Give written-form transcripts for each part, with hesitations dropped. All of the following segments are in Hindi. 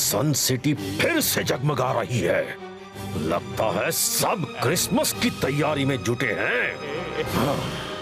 सन सिटी फिर से जगमगा रही है। लगता है सब क्रिसमस की तैयारी में जुटे हैं।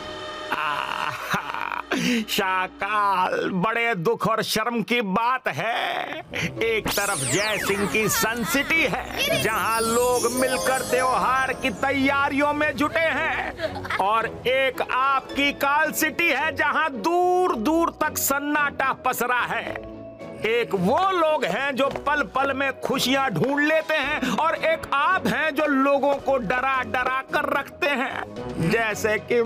शाकाल, बड़े दुख और शर्म की बात है। एक तरफ जय सिंह की सन सिटी है जहां लोग मिलकर त्योहार की तैयारियों में जुटे हैं, और एक आपकी काल सिटी है जहां दूर दूर तक सन्नाटा पसरा है। एक वो लोग हैं जो पल पल में खुशियां ढूंढ लेते हैं, और एक आप हैं जो लोगों को डरा डरा कर रखते हैं, जैसे कि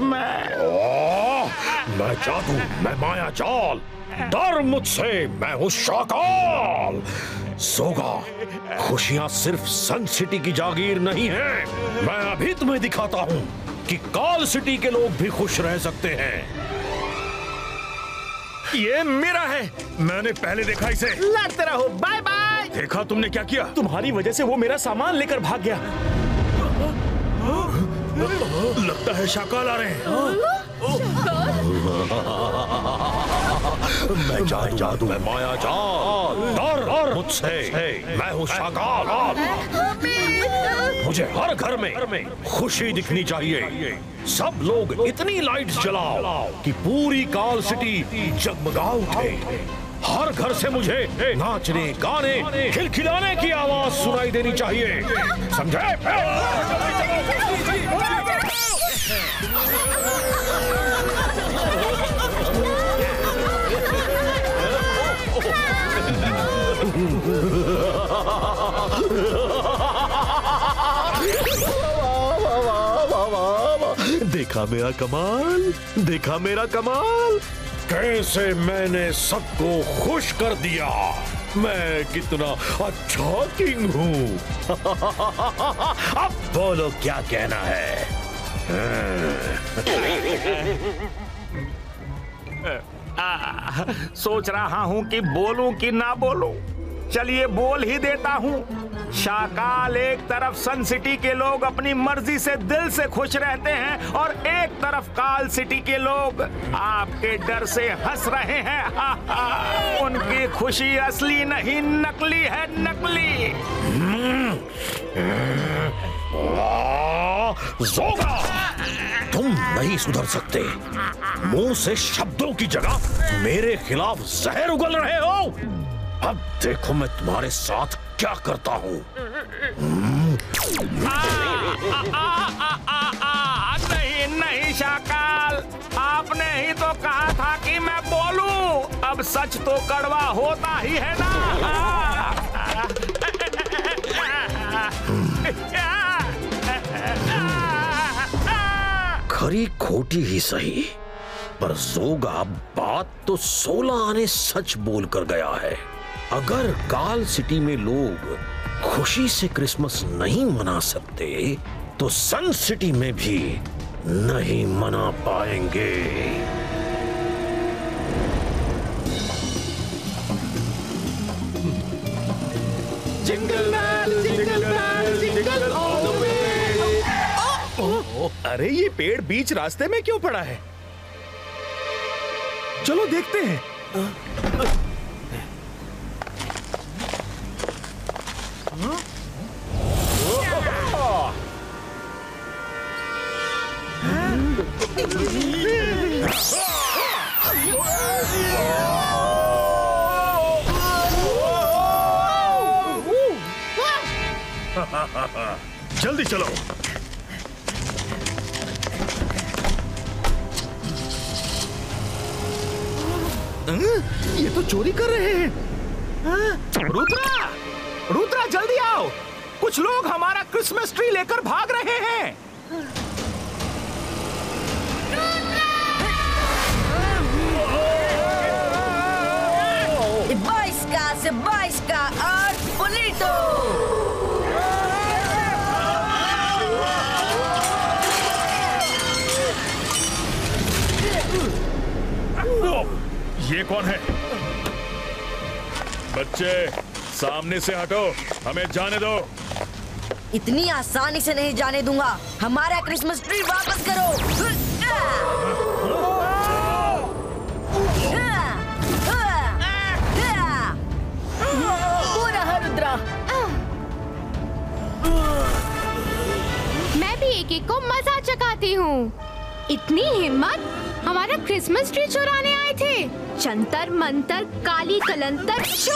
मैं जादू, मैं माया जाल, डर मुझसे, मैं हूँ शाकाल। सोगा, खुशियां सिर्फ सन सिटी की जागीर नहीं है। मैं अभी तुम्हें दिखाता हूँ कि काल सिटी के लोग भी खुश रह सकते हैं। ये मेरा है, मैंने पहले देखा इसे। लड़ते रहो, बाय बाय। देखा तुमने क्या किया? तुम्हारी वजह से वो मेरा सामान लेकर भाग गया। लगता है शाकाल आ रहे हैं। मैं जादू, मैं माया जाल, डर मुझसे, मैं हूँ शाकाल। मुझे हर घर में खुशी दिखनी चाहिए। सब लोग इतनी लाइट्स जलाओ कि पूरी काल सिटी जगमगा उठे। हर घर से मुझे नाचने, गाने, खिलखिलाने की आवाज सुनाई देनी चाहिए, समझे? देखा मेरा कमाल, देखा मेरा कमाल। कैसे मैंने सबको खुश कर दिया। मैं कितना अच्छा किंग हूँ। अब बोलो क्या कहना है। सोच रहा हूँ कि बोलूं कि ना बोलूं। चलिए बोल ही देता हूँ। शाकाल, एक तरफ सन सिटी के लोग अपनी मर्जी से दिल से खुश रहते हैं, और एक तरफ काल सिटी के लोग आपके डर से हंस रहे हैं। उनकी खुशी असली नहीं, नकली है, नकली। जोगा, तुम नहीं सुधर सकते। मुंह से शब्दों की जगह मेरे खिलाफ जहर उगल रहे हो। अब देखो मैं तुम्हारे साथ क्या करता हूँ। नहीं नहीं शाकाल, आपने ही तो कहा था कि मैं बोलूं। अब सच तो कड़वा होता ही है ना। खरी खोटी ही सही, पर जोगा बात तो 16 आने सच बोल कर गया है। अगर काल सिटी में लोग खुशी से क्रिसमस नहीं मना सकते, तो सन सिटी में भी नहीं मना पाएंगे। Jingle bell, jingle bell, jingle all the way. अरे ये पेड़ बीच रास्ते में क्यों पड़ा है? चलो देखते हैं। जल्दी चलो। ये तो चोरी कर रहे हैं। रुद्रा, रुद्रा जल्दी आओ, कुछ लोग हमारा क्रिसमस ट्री लेकर भाग रहे हैं। Sebastian और पुलिटो। ये कौन है? बच्चे सामने से हटो, हमें जाने दो। इतनी आसानी से नहीं जाने दूंगा। हमारा क्रिसमस ट्री वापस करो। पूरा इतनी हिम्मत, हमारा क्रिसमस ट्री चुराने आए थे। जंतर मंतर काली कलंतर छू।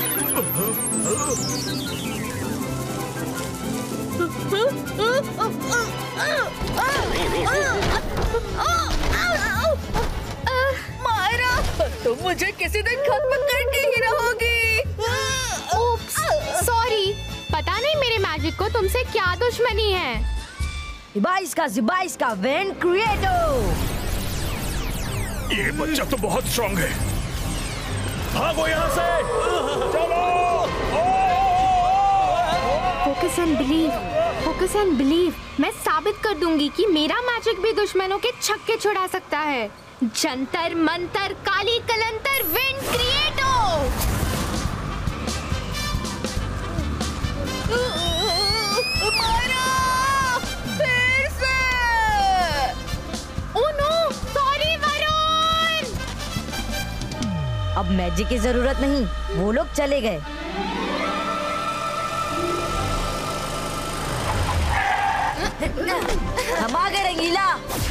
मायरा, तुम मुझे किसी दिन खत्म करके ही रहोगी। Oops, sorry. पता नहीं मेरे मैजिक को तुमसे क्या दुश्मनी है। जिबाइस का वेन क्रिएटो। ये बच्चा तो बहुत स्ट्रॉन्ग है। भागो यहाँ से, चलो। Focus and believe, focus and believe. मैं साबित कर दूंगी कि मेरा मैजिक भी दुश्मनों के छक्के छुड़ा सकता है। जंतर मंतर काली कलंतर विंड क्रिएटो। मायरा, फिर से। Oh no, sorry Varun. अब मैजिक की जरूरत नहीं, वो लोग चले गए। हम आ गए रंगीला।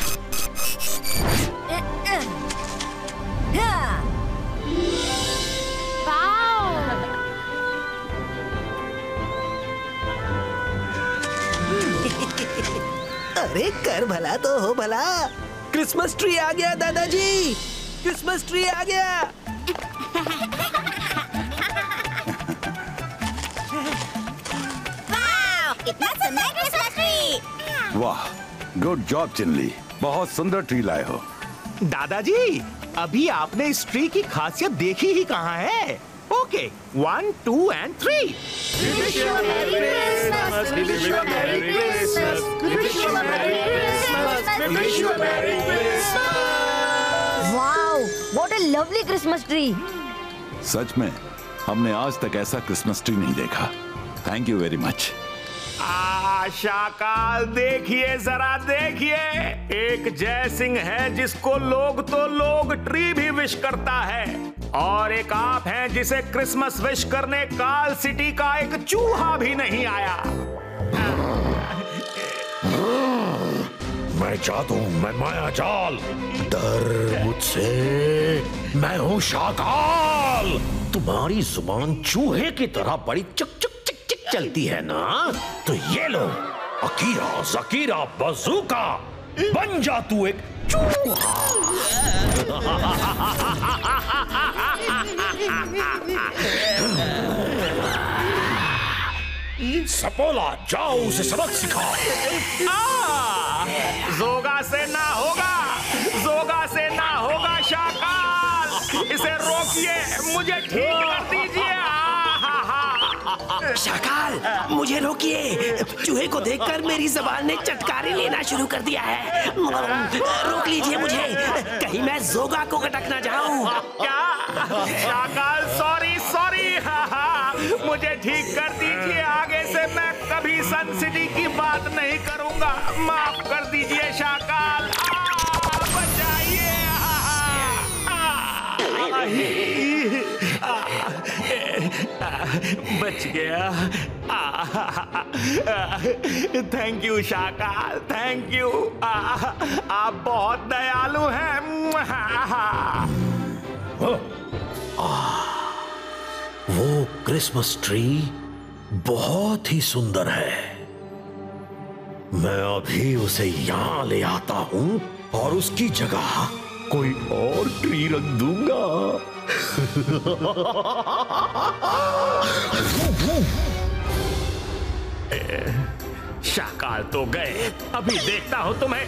अरे कर भला तो हो भला। क्रिसमस ट्री आ गया दादाजी, क्रिसमस ट्री आ गया। कितना सुंदर क्रिसमस ट्री। वाह, गुड जॉब चिनली, बहुत सुंदर ट्री लाए हो। दादाजी, अभी आपने इस ट्री की खासियत देखी ही कहाँ है। Okay, 1, 2 and 3। Wow, what a lovely Christmas tree. सच में हमने आज तक ऐसा क्रिसमस ट्री नहीं देखा। Thank you very much. Shakal, देखिए जरा देखिए, एक जय सिंह है जिसको लोग तो लोग ट्री भी विश करता है, और एक आप हैं जिसे क्रिसमस विश करने काल सिटी का एक चूहा भी नहीं आया। मैं जादू, मैं माया जाल, डर मुझसे, मैं हूँ शाकाल। तुम्हारी जुबान चूहे की तरह बड़ी चुक चुक चिक चिक चलती है ना, तो ये लो अकीरा जकीरा बजूका, बन जा तू एक चूहा। सपोला, जाओ उसे सबक सिखाओ। जोगा से ना होगा, जोगा से ना होगा शाकाल, इसे रोकिए, मुझे ठीक कर दीजिए। शाकाल, मुझे रोकिए, चूहे को देखकर मेरी जबान ने चटकारे लेना शुरू कर दिया है। रोक लीजिए मुझे, कहीं मैं जोगा को कटक ना जाऊं। क्या? शाकाल, सॉरी सॉरी, मुझे ठीक कर दीजिए, आगे से मैं कभी सन सिटी की बात नहीं करूंगा, माफ कर दीजिए शाकाल। बचाइए। बच गया। Thank you Shakal, thank you, आप बहुत दयालु हैं। वो क्रिसमस ट्री बहुत ही सुंदर है। मैं अभी उसे यहाँ ले आता हूँ और उसकी जगह कोई और ट्री रख दूंगा। शाकाल तो गए, अभी देखता हूँ तुम्हें।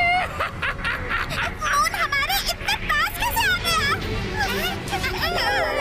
हमारे इतने पास कैसे आ गया?